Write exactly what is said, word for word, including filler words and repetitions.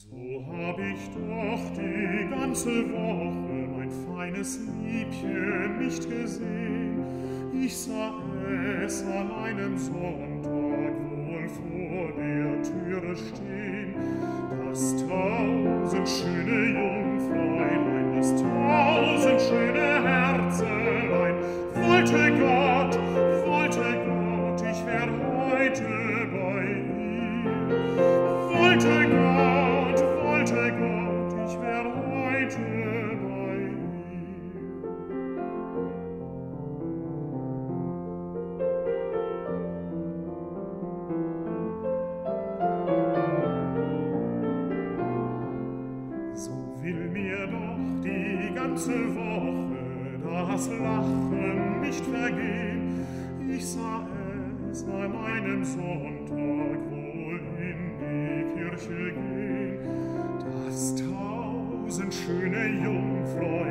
So hab ich doch die ganze Woche mein feines Liebchen nicht gesehen. Ich sah es an einem Sonntag wohl vor der Türe stehen. Das tausend schöne Jungfräulein, das tausend schöne Herzelein, wollte Gott, wollte Gott, ich wär heute bei ihr. Wollte Gott, wollte Gott, ich wär heute bei ihr. So will mir doch die ganze Woche das Lachen nicht vergehen. Ich sah es an einem Sonntag wohl in die Kirche gehen. Das tausend schöne Jungfräulein,